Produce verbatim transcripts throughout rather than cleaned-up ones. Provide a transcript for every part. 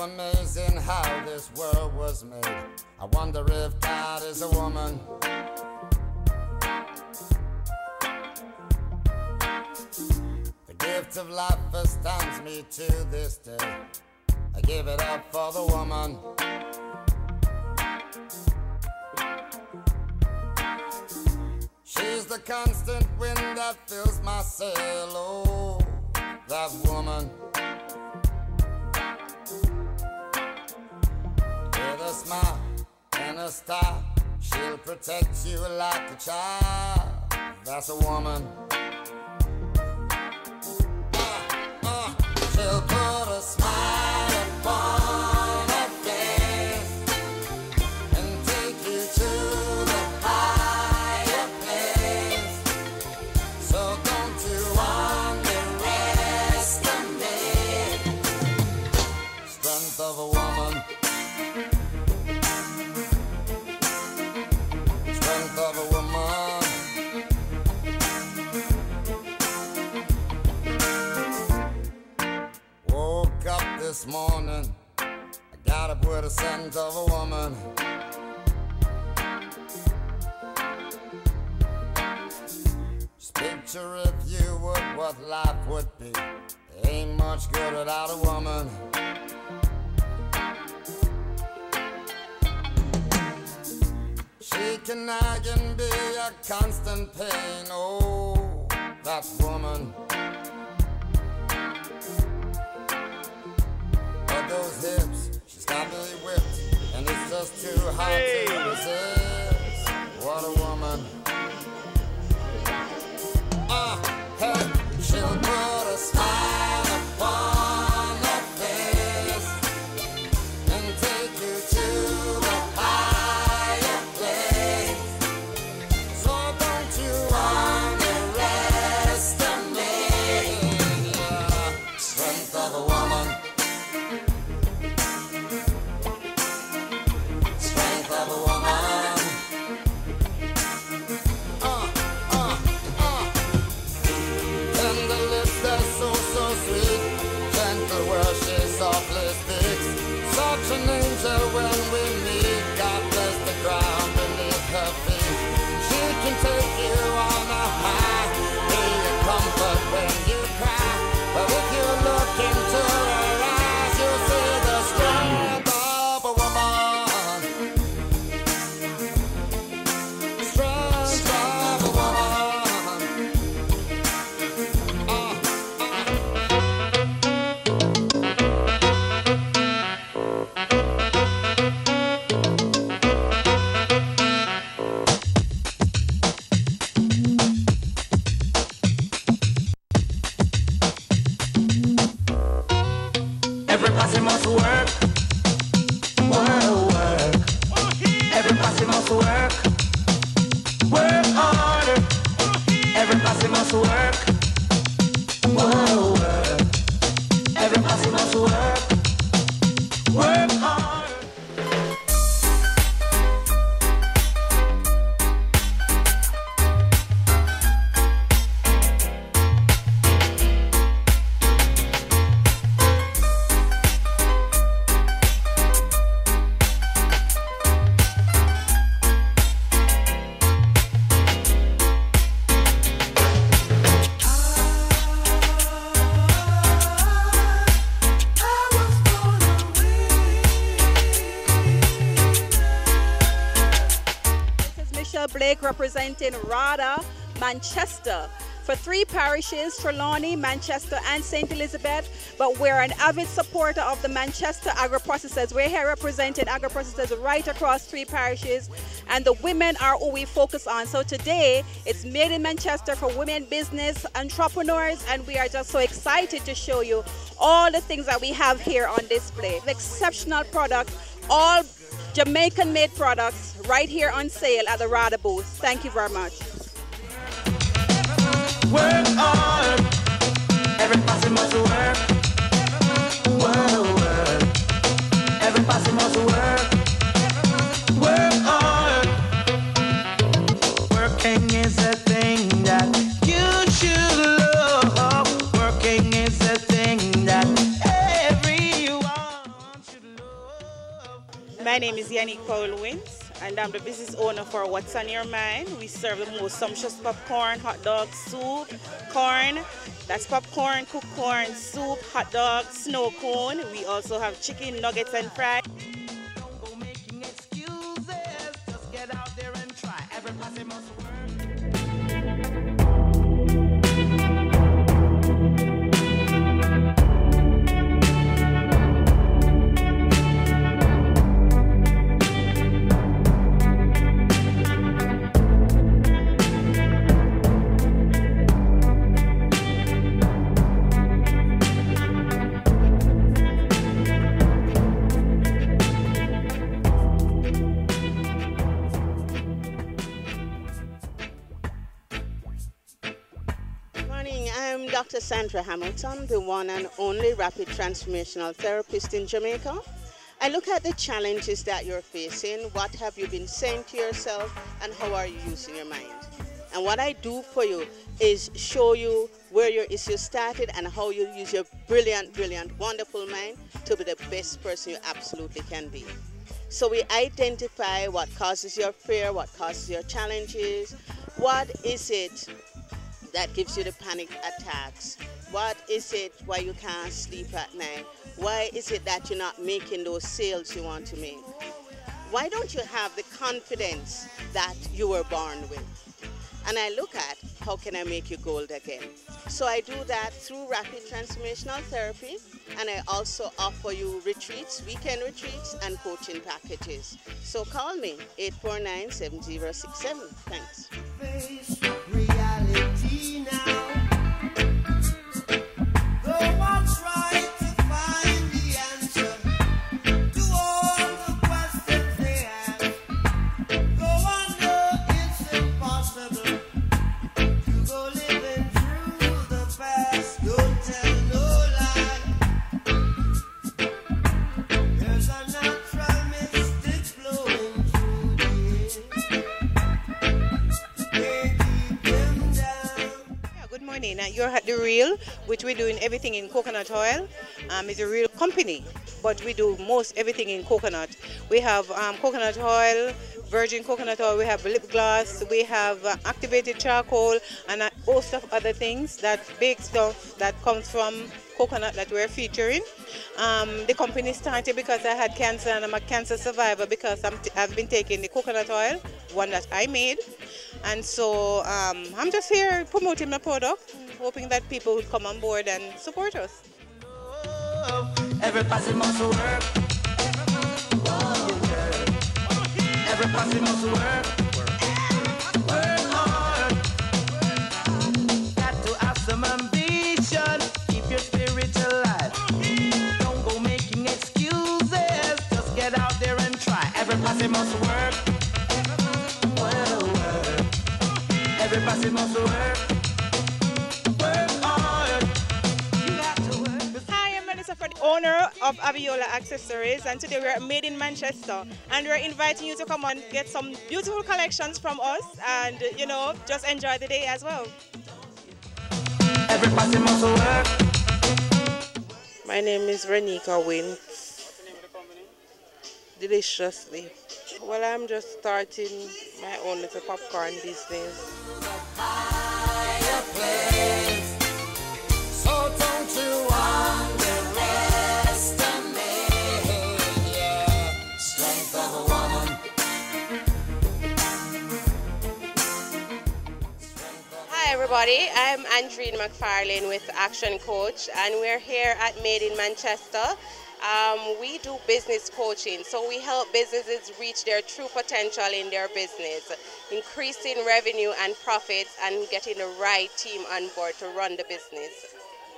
amazing how this world was made. I wonder if God is a woman. The gift of life astounds me to this day. I give it up for the woman. She's the constant wind that fills my sail. Oh, that woman. With a smile and a star, she'll protect you like a child. That's a woman. Uh, uh, she'll put a smile upon her face and take you to the higher place. So don't you underestimate strength of a woman. Strength of a woman. Woke up this morning, I got up with a scent of a woman. Just picture if you would what life would be. There ain't much good without a woman. She can nag and be a constant pain. Oh, that woman. But those hips, she's got me whipped, and it's just too hard hey. to resist. What a woman. Ah, uh, hey, she'll put a smile upon her face and take you to the higher place. So don't you underestimate the strength of a woman. Strength of a woman. Uh, uh, uh. Tender lips, they're so, so sweet. Gentle words, she softly speaks. Such an angel when we meet. God bless the ground beneath her feet. She can take you on a high, be a comfort when you cry. But if you look into her eyes, you'll see the strength of a woman. Strength of a woman. Uh, uh. Everybody must work, work, work. Everybody must work, work harder. Everybody must work, work, work. Everybody must work, work harder. Blake representing RADA Manchester for three parishes, Trelawney, Manchester and Saint Elizabeth, but we're an avid supporter of the Manchester agro-processors. We're here representing agro-processors right across three parishes, and the women are who we focus on. So today it's Made in Manchester for women business entrepreneurs, and we are just so excited to show you all the things that we have here on display. Exceptional products, all Jamaican-made products right here on sale at the RADA booth. Thank you very much. Work hard. Everybody must work. Work, work. Everybody must work. Work hard. Working is a thing that you should love. Working is a thing that everyone should My name is Yannick Paul-Wins, and I'm the business owner for What's on Your Mind. We serve the most sumptuous popcorn, hot dog, soup, corn. That's popcorn, cooked corn, soup, hot dog, snow cone. We also have chicken nuggets and fries. Don't go making excuses. Just get out there and try. Everybody must work. Doctor Sandra Hamilton, the one and only rapid transformational therapist in Jamaica. I look at the challenges that you're facing, what have you been saying to yourself, and how are you using your mind. And what I do for you is show you where your issues started and how you use your brilliant, brilliant, wonderful mind to be the best person you absolutely can be. So we identify what causes your fear, what causes your challenges, what is it that gives you the panic attacks? What is it why you can't sleep at night? Why is it that you're not making those sales you want to make? Why don't you have the confidence that you were born with? And I look at how can I make you gold again? So I do that through rapid transformational therapy, and I also offer you retreats, weekend retreats, and coaching packages. So call me, eight four nine, seven zero six seven. Thanks. Reality now. Go on, try to find the answer to all the questions they ask. Go on, no, it's impossible to go living through the past. Don't tell no lie. There's a natural mystic flowing through the air. Morning. You're at The Real, which we're doing everything in coconut oil. Um, it's a real company, but we do most everything in coconut. We have um, coconut oil, virgin coconut oil, we have lip gloss, we have uh, activated charcoal, and a host of other things, that big stuff that comes from coconut that we're featuring. Um, the company started because I had cancer and I'm a cancer survivor because I'm t I've been taking the coconut oil, one that I made. And so um, I'm just here promoting my product, hoping that people would come on board and support us. Everybody must work. Everybody must work. Work hard. Got to have some ambition. Keep your spirit alive. Don't go making excuses. Just get out there and try. Everybody must work. Everybody must work. Work hard. You got to work. Hi, I'm Melissa, the owner of Aviola Accessories, and today we're made in Manchester, and we're inviting you to come and get some beautiful collections from us, and you know, just enjoy the day as well. Everybody must work. My name is Renika Wins. Deliciously. Well, I'm just starting my own little popcorn business. Higher place. So don't you underestimate, yeah, strength of a woman. Hi everybody, I'm Andreen McFarlane with Action Coach, and we're here at Made in Manchester. Um, we do business coaching, so we help businesses reach their true potential in their business, increasing revenue and profits, and getting the right team on board to run the business.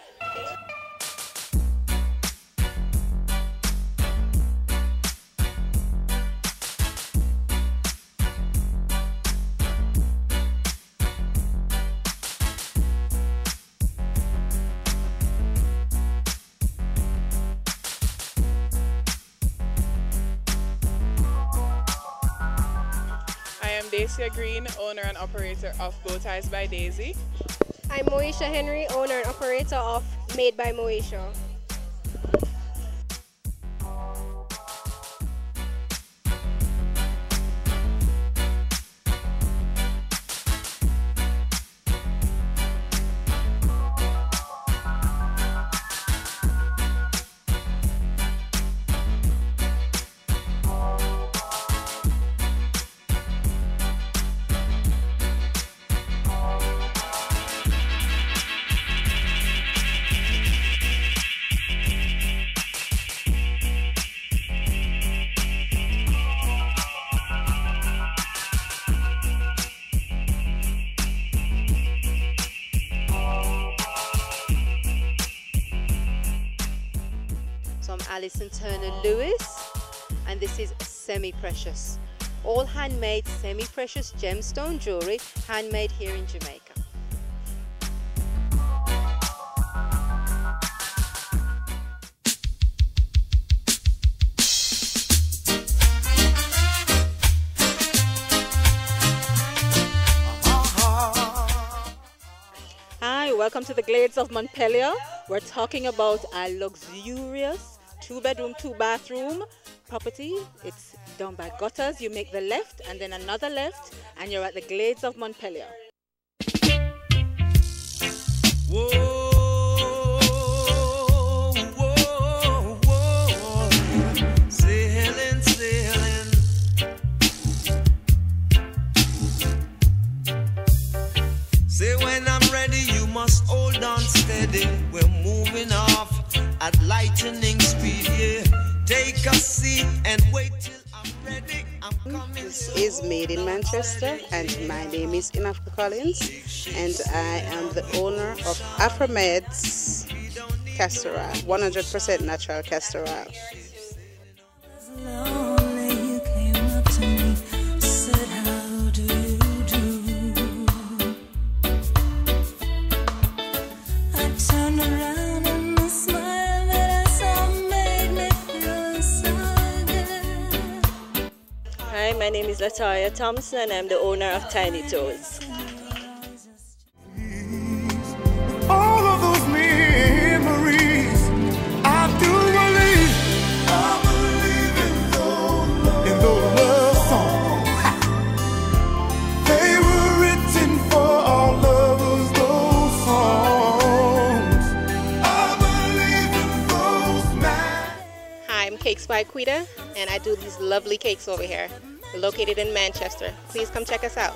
Dacia Green, owner and operator of Bow Ties by Daisy. I'm Moesha Henry, owner and operator of Made by Moesha. from Alison Turner Lewis, and this is semi-precious. All handmade semi-precious gemstone jewelry, handmade here in Jamaica. Hi, welcome to the Glades of Montpelier. We're talking about a luxurious two-bedroom, two-bathroom property. It's down by gutters. You make the left and then another left, and you're at the Glades of Montpelier. Whoa, whoa, whoa. Sailing, sailing. Say when I'm ready, you must hold on steady. We're moving off at lightning speed, yeah. Take a seat and wait till I'm ready. I'm coming. This is Made in Manchester, and my name is Inafka Collins, and I am the owner of Afromed's castor oil, one hundred percent natural castor oil. Hi, my name is Latoya Thompson. I'm the owner of Tiny Toes. All of those memories, I do believe. I believe in those, in those love songs. They were written for all lovers, those songs. I believe in those man. Hi, I'm Cakes by Quita, and I do these lovely cakes over here. We're located in Manchester. Please come check us out.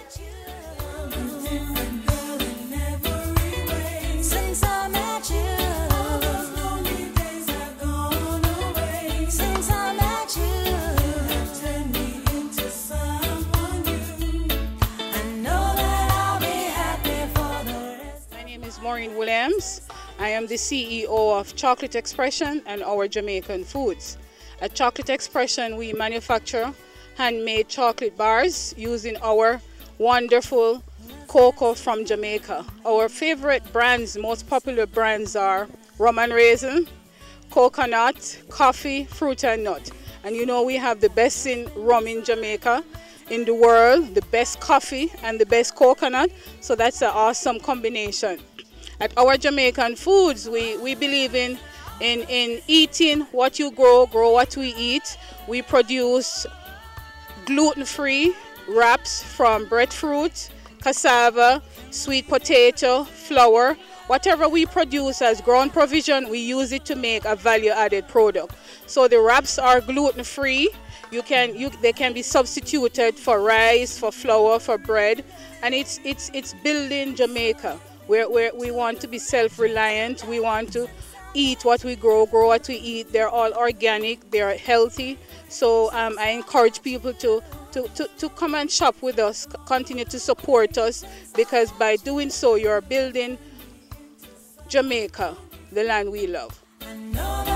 My name is Maureen Williams. I am the C E O of Chocolate Expression and our Jamaican Foods. At Chocolate Expression, we manufacture handmade chocolate bars using our wonderful cocoa from Jamaica. Our favorite brands, most popular brands are rum and raisin, coconut, coffee, fruit and nut. And you know we have the best in rum in Jamaica, in the world, the best coffee and the best coconut. So that's an awesome combination. At our Jamaican Foods, we, we believe in, in, in eating what you grow, grow what we eat. We produce gluten-free wraps from breadfruit, cassava, sweet potato, flour. Whatever we produce as ground provision, we use it to make a value-added product. So the wraps are gluten-free. You can, you, they can be substituted for rice, for flour, for bread, and it's it's it's building Jamaica, where, where we want to be self-reliant. We want to eat what we grow, grow what we eat. They're all organic. They're healthy. So um, I encourage people to, to, to, to come and shop with us, continue to support us, because by doing so, you're building Jamaica, the land we love.